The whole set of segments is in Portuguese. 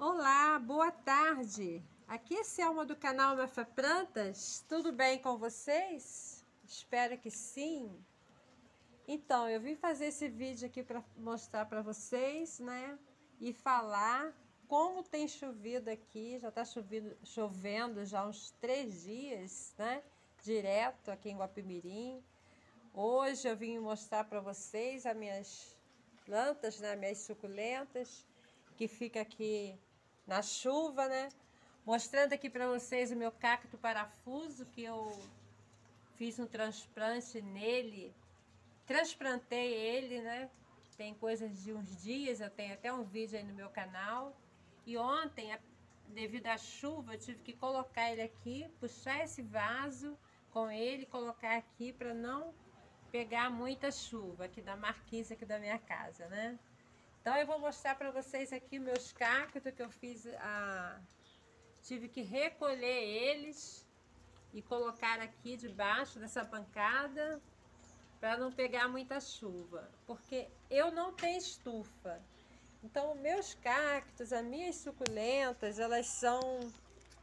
Olá, boa tarde. Aqui é Selma do canal Mafaplantas. Tudo bem com vocês? Espero que sim. Então, eu vim fazer esse vídeo aqui para mostrar para vocês, né? E falar como tem chovido aqui. Já está chovendo já uns 3 dias, né? Direto aqui em Guapimirim. Hoje eu vim mostrar para vocês as minhas plantas, né? Minhas suculentas, que fica aqui na chuva, né? Mostrando aqui para vocês o meu cacto parafuso, que eu fiz um transplante nele. Transplantei ele, né? Tem coisas de uns dias, eu tenho até um vídeo aí no meu canal. E ontem, devido à chuva, eu tive que colocar ele aqui, puxar esse vaso com ele, colocar aqui para não pegar muita chuva aqui da marquise aqui da minha casa, né? Então eu vou mostrar para vocês aqui meus cactos que eu fiz, tive que recolher eles e colocar aqui debaixo dessa bancada para não pegar muita chuva, porque eu não tenho estufa. Então meus cactos, as minhas suculentas, elas são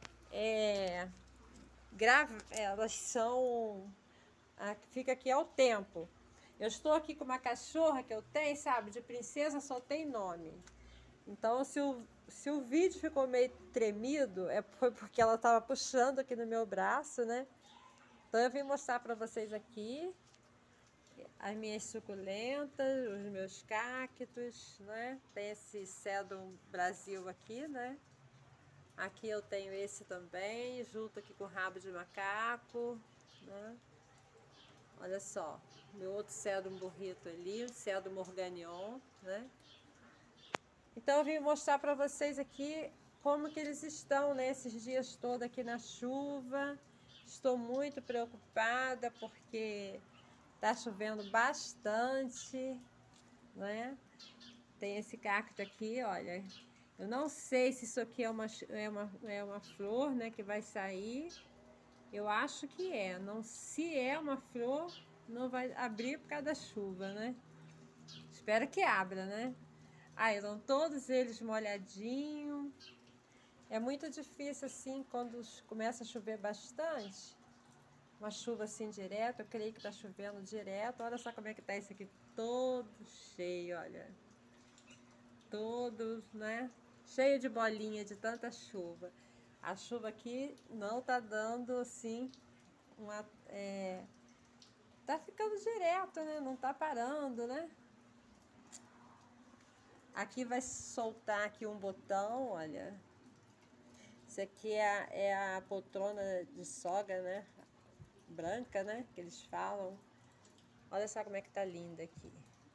fica aqui ao tempo. Eu estou aqui com uma cachorra que eu tenho, sabe, de princesa só tem nome. Então, se o vídeo ficou meio tremido, foi porque ela estava puxando aqui no meu braço, né? Então, eu vim mostrar para vocês aqui as minhas suculentas, os meus cactos, né? Tem esse Sedum Brasil aqui, né? Aqui eu tenho esse também, junto aqui com o rabo de macaco, né? Olha só, meu outro Sedum burrito ali, o Sedum Morganion, né? Então eu vim mostrar para vocês aqui como que eles estão nesses dias todos aqui na chuva. Estou muito preocupada porque tá chovendo bastante, né? Tem esse cacto aqui, olha. Eu não sei se isso aqui é uma flor, né, que vai sair. Eu acho que é. Não, se é uma flor, não vai abrir por causa da chuva, né? Espero que abra, né? Estão todos eles molhadinhos. É muito difícil assim quando começa a chover bastante. Uma chuva assim direto, eu creio que tá chovendo direto. Olha só como é que tá esse aqui, todo cheio, olha. Todo, né? Cheio de bolinha de tanta chuva. A chuva aqui não tá dando assim tá ficando direto, né? Não tá parando, né? Aqui vai soltar aqui um botão, olha. Isso aqui é a poltrona de sogra, né? Branca, né? Que eles falam. Olha só como é que tá linda aqui.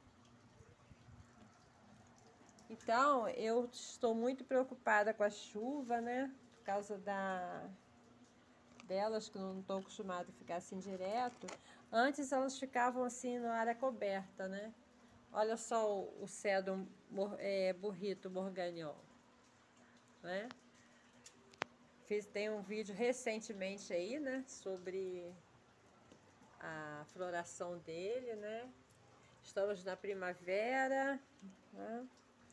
Então, eu estou muito preocupada com a chuva, né? Por causa delas, que não estão acostumadas a ficar assim direto. Antes elas ficavam assim na área coberta, né? Olha só o Sedum burrito Morganion, né? Tem um vídeo recentemente aí, né? Sobre a floração dele, né? Estamos na primavera, né?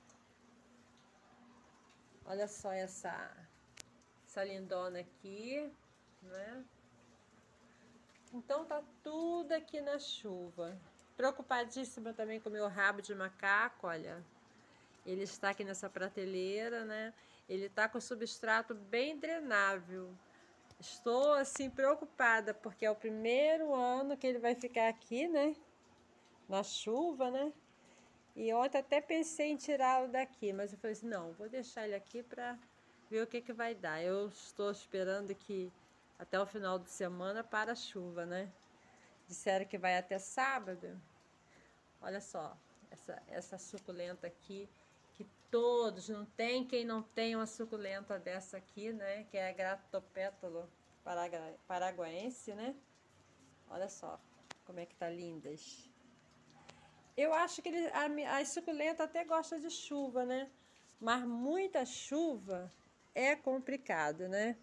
Olha só essa lindona aqui, né? Então tá tudo aqui na chuva. Preocupadíssima também com o meu rabo de macaco, olha. Ele está aqui nessa prateleira, né? Ele tá com o substrato bem drenável. Estou assim preocupada porque é o primeiro ano que ele vai ficar aqui, né? Na chuva, né? E ontem até pensei em tirá-lo daqui, mas eu falei assim, não, vou deixar ele aqui para ver o que vai dar. Eu estou esperando que até o final de semana para a chuva, né? Disseram que vai até sábado. Olha só, essa suculenta aqui, que todos, não tem quem não tenha uma suculenta dessa aqui, né? Que é a Gratopétalo paraguaense, né? Olha só como é que tá lindas. Eu acho que as suculentas até gostam de chuva, né? Mas muita chuva é complicado, né?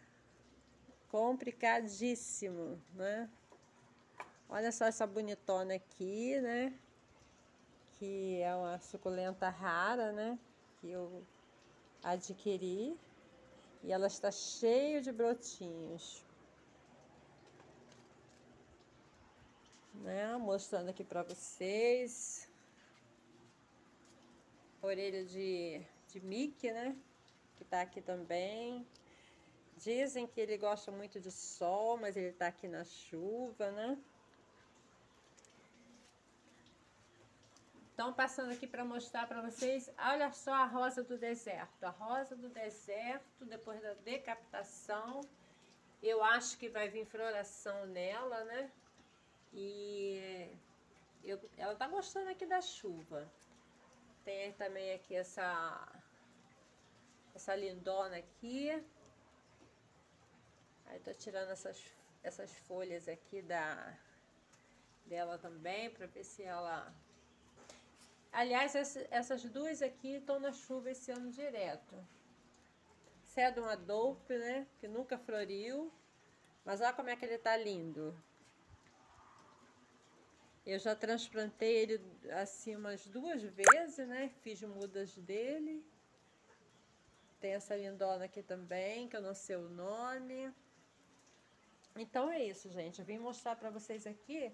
Complicadíssimo, né? Olha só essa bonitona aqui, né? Que é uma suculenta rara, né? Que eu adquirir. E ela está cheia de brotinhos. Né? Mostrando aqui para vocês. Orelha de Mickey, né? Que tá aqui também. Dizem que ele gosta muito de sol, mas ele tá aqui na chuva, né? Então, passando aqui para mostrar para vocês, olha só a rosa do deserto. A rosa do deserto, depois da decapitação, eu acho que vai vir floração nela, né? E ela tá gostando aqui da chuva. Tem também aqui essa lindona aqui. Aí tô tirando essas folhas aqui dela também, para ver se ela... Aliás, essas duas aqui estão na chuva esse ano direto. Cedum Adolphe, né? Que nunca floriu. Mas olha como é que ele tá lindo. Eu já transplantei ele assim umas 2 vezes, né? Fiz mudas dele. Tem essa lindona aqui também, que eu não sei o nome. Então é isso, gente. Eu vim mostrar para vocês aqui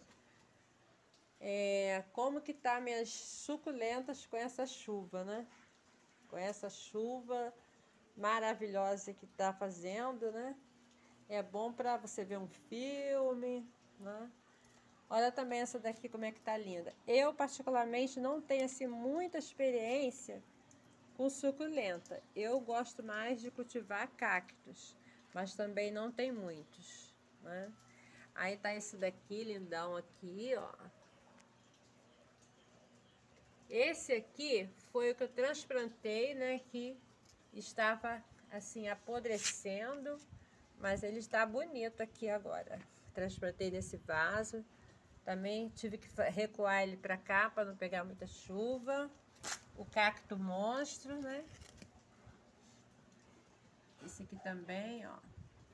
como que tá minhas suculentas com essa chuva, né? Com essa chuva maravilhosa que tá fazendo, né? É bom para você ver um filme, né? Olha também essa daqui como é que tá linda. Eu particularmente não tenho assim muita experiência com suculenta. Eu gosto mais de cultivar cactos, mas também não tem muitos, né? Aí tá esse daqui lindão aqui, ó. Esse aqui foi o que eu transplantei, né, que estava assim apodrecendo, mas ele está bonito aqui agora. Transplantei nesse vaso. Também tive que recuar ele para cá para não pegar muita chuva. O cacto monstro, né? Esse aqui também, ó.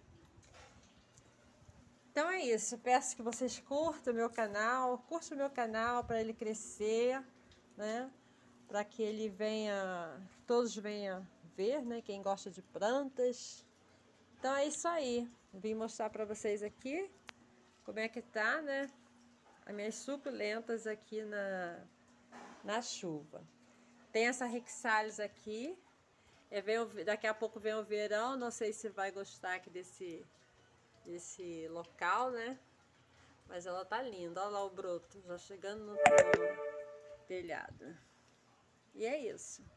Então é isso. Peço que vocês curtam o meu canal. Curtam o meu canal para ele crescer, né? Para que ele venha, todos venham ver, né? Quem gosta de plantas. Então é isso aí. Vim mostrar para vocês aqui como é que tá, né? As minhas suculentas aqui na chuva. Tem essa Rixalis aqui. Daqui a pouco vem o verão. Não sei se vai gostar aqui desse local, né? Mas ela tá linda. Olha lá o broto já chegando no telhado. E é isso.